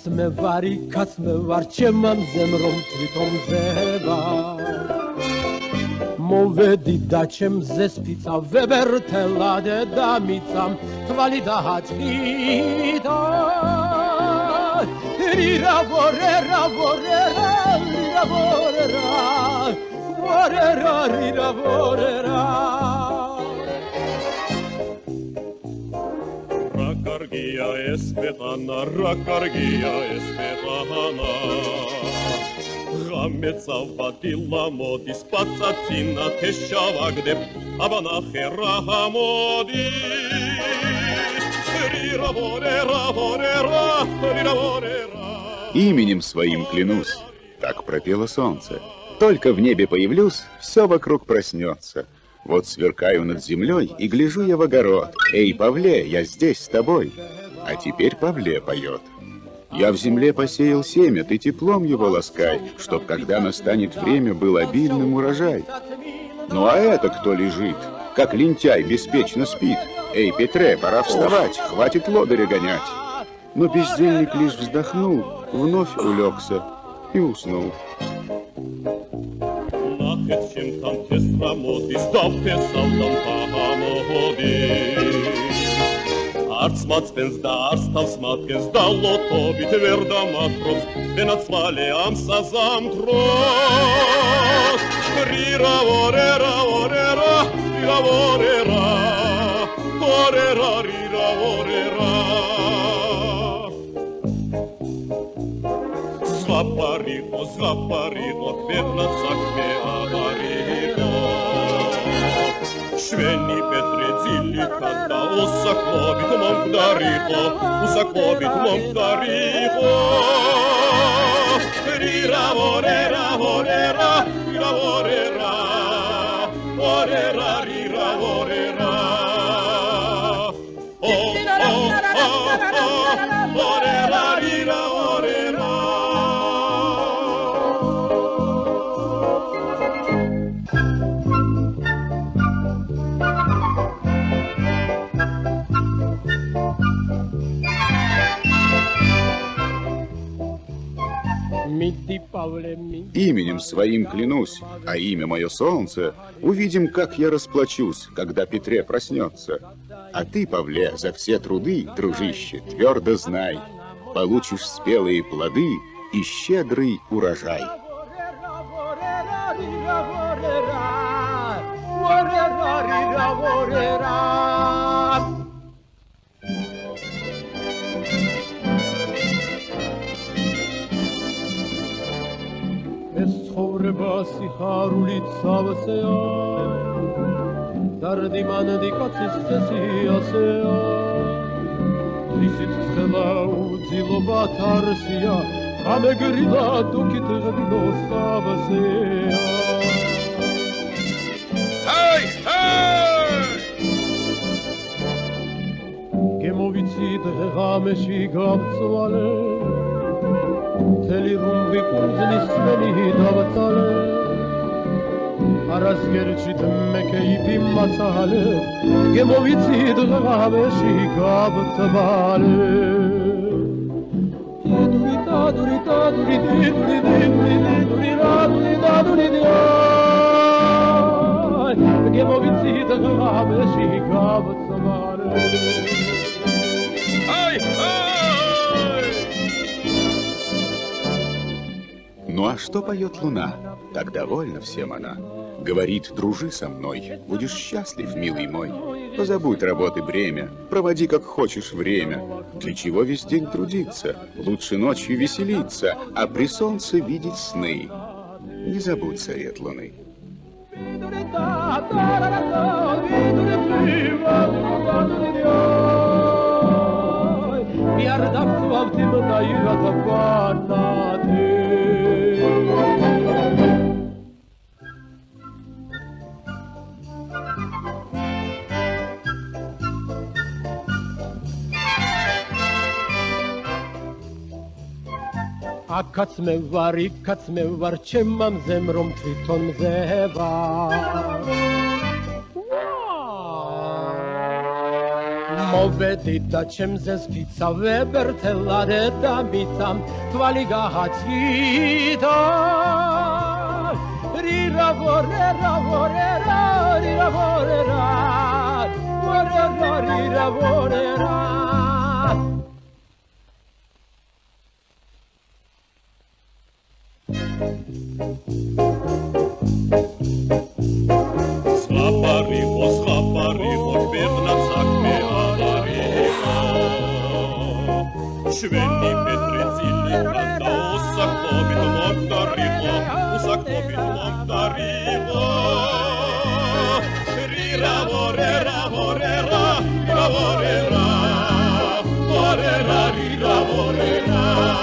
me var ჩემამზემ რომ თვითონ ზევა მოვედი და ჩემზე სფიცა ვებერთელა და მიწამ თვალი დააჭყიდა რირა ვორერა ვორერა რირა ვორერა ვორერა რირა ვორერა Ракаргия эспетана, ракаргия эспетана Γάμετσα βατήλα μότις πατσατσίνα τεσσαβάγδε αβανάχερα χαμόδις Ρίρα βορέρα, βορέρα, ρίρα βορέρα Именем своим клянусь, так пропело солнце. Только в небе появлюсь, все вокруг проснется. Вот сверкаю над землей и гляжу я в огород. Эй, Павле, я здесь с тобой. А теперь Павле поет. Я в земле посеял семя, ты теплом его ласкай, чтоб, когда настанет время, был обильным урожай. Ну а это кто лежит, как лентяй беспечно спит? Эй, Петре, пора вставать, хватит лодыря гонять. Но бездельник лишь вздохнул, вновь улегся и уснул. Лахет чем там те срамоты, ставьте салдам хамоди Arts matspens da arstams matkens da lotovi tverda matros Venat svale am sazam tros Rira vorera vorera rira vorera Vorera rira vorera Zvaparito Pedla sakme avarito Šveni Petredzili kada usaklobit momdarito Rira vorera vorera rira vorera Vorera rira vorera Vorera rira vorera Именем своим клянусь, а имя мое солнце, увидим, как я расплачусь, когда Петре проснется. А ты, Павле, за все труды, дружище, твердо знай, получишь спелые плоды и щедрый урожай. სიხარულით სავსეა დარდი მანდი კაცის წესიასეა ისიც ცხელა უძილობათ არსია ამეგრილა დუქით ღბინო სავსეა ჰაი ჰაი გემოვიცი დღეღამეში გავწვალე მთელი რუმბი კუნძulis ველი დავწალე არასგერჩით მე კეიფი მაცალე გემოვიცი დღეღამეში გავწვალე გემოვიცი დღეღამეში გავწვალე ჰაი ჰაი Ну а что поет луна? Так довольна всем она. Говорит, дружи со мной, будешь счастлив, милый мой. Позабудь работы бремя, проводи как хочешь время. Для чего весь день трудиться? Лучше ночью веселиться, а при солнце видеть сны. Не забудь совет луны. Akats me var, ჩემამზემ რომ თვითონ მზევა Movedita čem ze skica vebertela redamica tvaliga hacita rira vorera vorera rira vorera vorera rira vorera. Schaparimo, Bernacak me avarimo. Šveni Petrezili, Branda, Usakovin Montarimo, Usakovin Montarimo. Rira, vorera, vorera, rira, vorera, vorera, rira, vorera.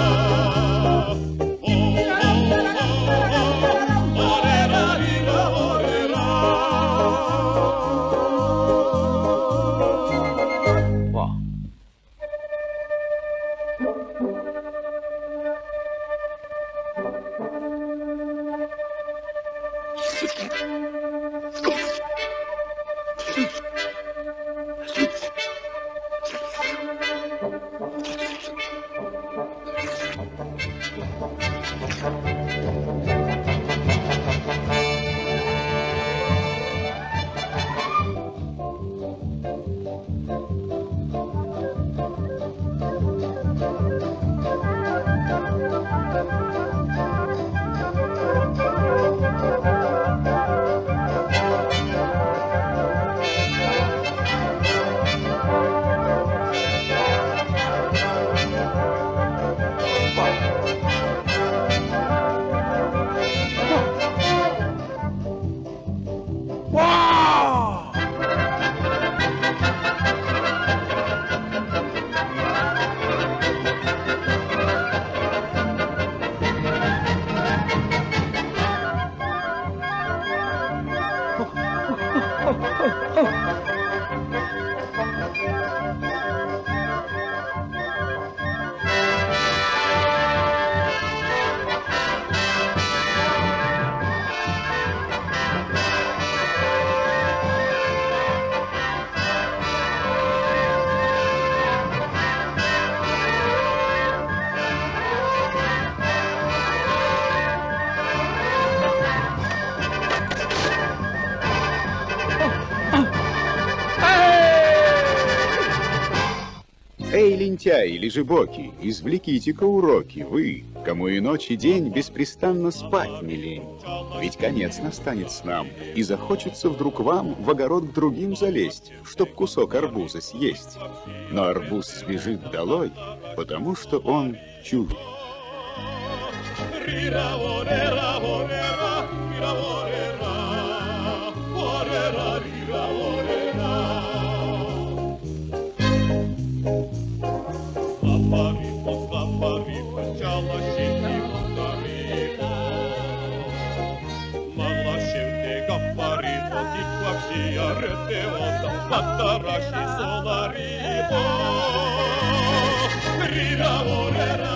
Эй, лентяи, лежебоки, извлеките-ка уроки, вы, кому и ночь, и день беспрестанно спать не лень. Ведь конец настанет с нам, и захочется вдруг вам в огород к другим залезть, чтоб кусок арбуза съесть. Но арбуз сбежит долой, потому что он чужд. Słaparimo, ciała się nie udarimo. Mała się nie gaparimo, kitła wzijarete oda, patara się solarimo. Rira, orera,